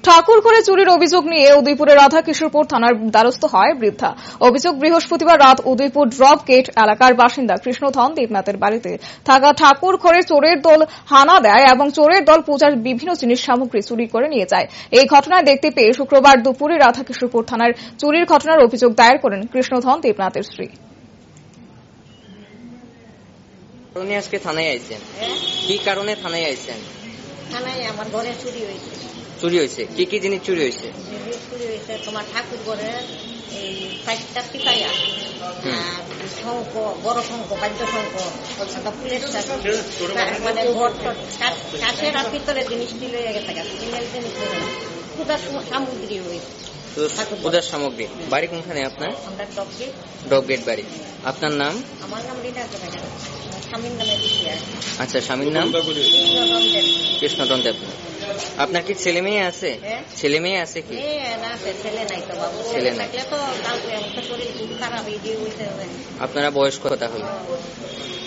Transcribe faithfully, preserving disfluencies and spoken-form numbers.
ঠাকুর করে চুরির অভিযোগ নিয়ে উদয়পুরের রাধাকিশোরপুর থানার দ্বারস্থ হয় বৃদ্ধা। অভিযোগ, বৃহস্পতিবার রাত উদয়পুর ড্রপ গেট এলাকার বাসিন্দা কৃষ্ণধন দেবনাথের বাড়িতে থাকা ঠাকুর ঘরে চোরের দল হানা দেয় এবং চোরের দল পূজার বিভিন্ন জিনিস সামগ্রী চুরি করে নিয়ে যায়। এই ঘটনায় দেখতে পেয়ে শুক্রবার দুপুরে রাধাকিশোরপুর থানার চুরির ঘটনার অভিযোগ দায়ের করেন কৃষ্ণধন দেবনাথের স্ত্রী। আজকে থানায় আইছেন, কি কারণে থানায় আইছেন? থানায় আমার ঘরে চুরি হয়েছে। চুরি হয়েছে? কি কি জিনিস চুরি হয়েছে? চুরি হয়েছে তোমার ঠাকুর ঘরে এই চারটা পিপাইয়া, শঙ্খ, বড় শঙ্খ, বাদ্য শঙ্খ, ফুলের মানে কাছের আর পিতলের জিনিস দিলে গেছে, স্টিলের জিনিস পূজার সামগ্রী হয়েছে। পূজার সামগ্রী। বাড়ি কোনখানে আপনার? আমরা ডব গেট। ডব গেট বাড়ি। আপনার নাম? আমার নাম রিনা জোগাড়। স্বামীর নামে দিচ্ছি। আচ্ছা, স্বামীর নাম? কৃষ্ণধন দেব। আপনার কি ছেলে মেয়ে আছে? ছেলে মেয়ে আছে কি? ছেলে নাই তো বাবু। ছেলে থাকলে তো কালকে শরীর খারাপ। আপনারা বয়স কত তাহলে?